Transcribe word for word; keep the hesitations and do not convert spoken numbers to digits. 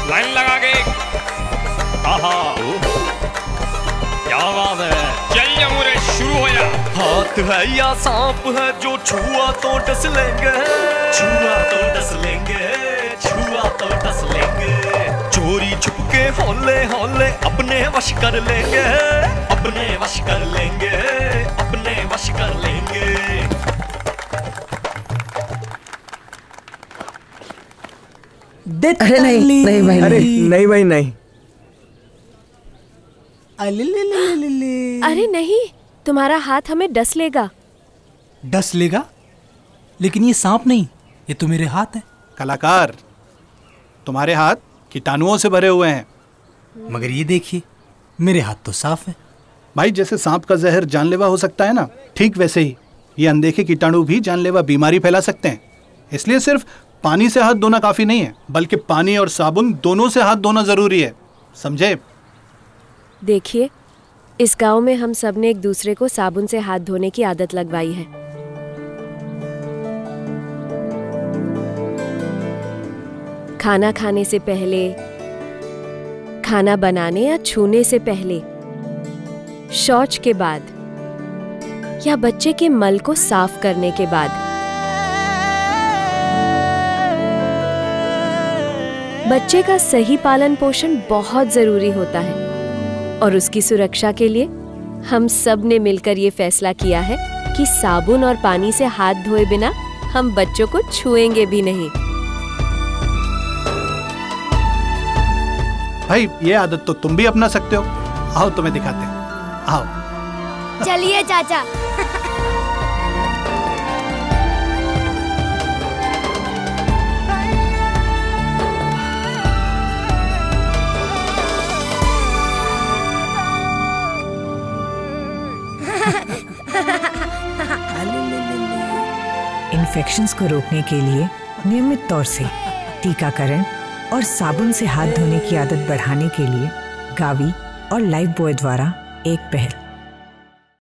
Line लगा के। आहा, क्या बात है। चल जमूरे शुरू हो जा। हाथ है या सांप है जो छुआ तो डस लेंगे, छुआ तो डस लेंगे, छुआ तो डस लेंगे। चोरी छुपके हौले हौले अपने वश कर लेंगे, अपने वश कर लेंगे, अपने वश कर लेंगे। अरे नहीं नहीं भाई, अरे नहीं भाई नहीं। अरे नहीं, तुम्हारा हाथ हमें डस लेगा। डस लेगा? लेकिन ये सांप नहीं, ये तो मेरे हाथ है। कलाकार, तुम्हारे हाथ कीटाणुओं से भरे हुए हैं। मगर ये देखिए, मेरे हाथ तो साफ है। भाई, जैसे सांप का जहर जानलेवा हो सकता है ना, ठीक वैसे ही ये अनदेखे कीटाणु भी जानलेवा बीमारी फैला सकते हैं। इसलिए सिर्फ पानी से हाथ धोना काफी नहीं है, बल्कि पानी और साबुन दोनों से हाथ धोना जरूरी है, समझे? देखिए, इस गांव में हम सब ने एक दूसरे को साबुन से हाथ धोने की आदत लगवाई है। खाना खाने से पहले, खाना बनाने या छूने से पहले, शौच के बाद या बच्चे के मल को साफ करने के बाद। बच्चे का सही पालन पोषण बहुत जरूरी होता है और उसकी सुरक्षा के लिए हम सब ने मिलकर ये फैसला किया है कि साबुन और पानी से हाथ धोए बिना हम बच्चों को छुएंगे भी नहीं। भाई, ये आदत तो तुम भी अपना सकते हो। आओ तुम्हें दिखाते हैं, आओ। चलिए चाचा। इन्फेक्शंस को रोकने के लिए नियमित तौर से टीकाकरण और साबुन से हाथ धोने की आदत बढ़ाने के लिए गावी और लाइफ बॉय द्वारा एक पहल।